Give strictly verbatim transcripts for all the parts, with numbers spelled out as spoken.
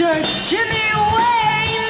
Mister Jimmy Wayne.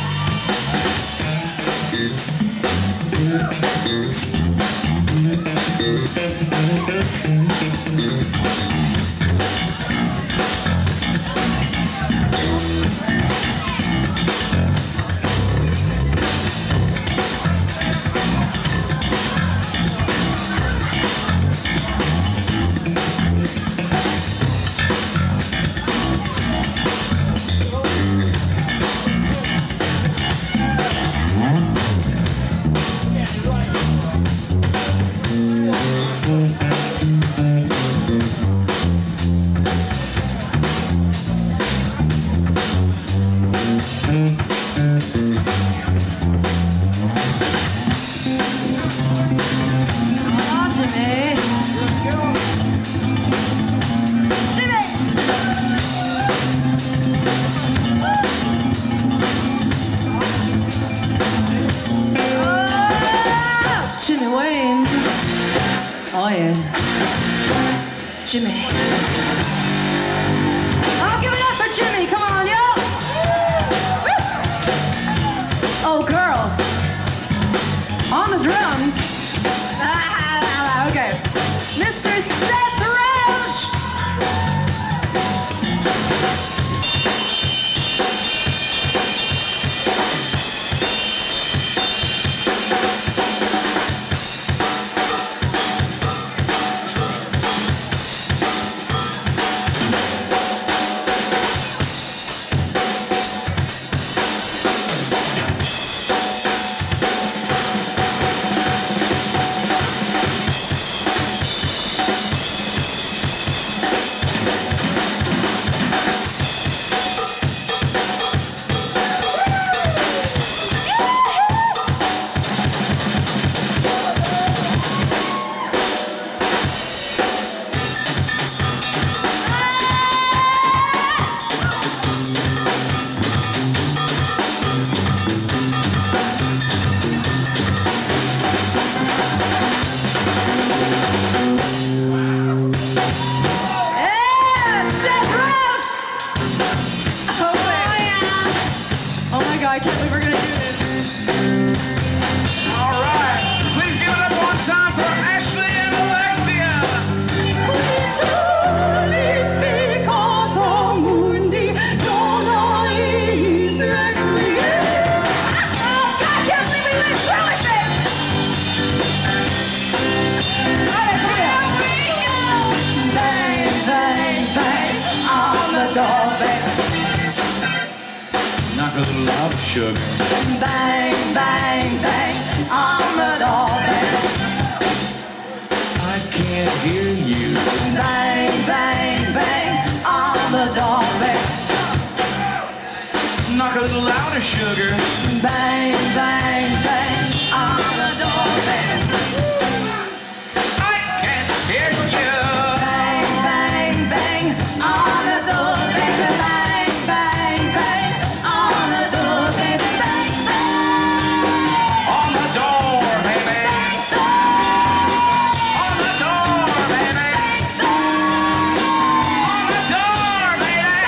Oh yeah, Jimmy. Oh, give it up for Jimmy, come on, yo! Woo! Oh, girls. On the drums. Ah, okay. Mister Seth Roach! I can't believe we're gonna do this. All right, please give it up one time for Ashley and Alexia. Bang, bang, bang on the door, bang. Knock a little loud, sugar. Bang, bang, bang on the door, bang. I can't hear you. Bang, bang, bang on the door, bang. Knock a little louder, sugar. Bang, bang, bang on the door, bang. I can't hear you. Bang, bang, bang on the door, bang. Bang, bang, bang on the door, bang. Bang, bang. On the door, baby. On the door, baby. On the door, baby.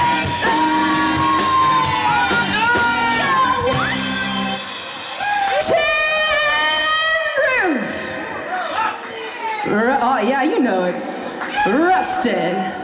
Tin Roof. Oh, yeah, you know it. Rusted.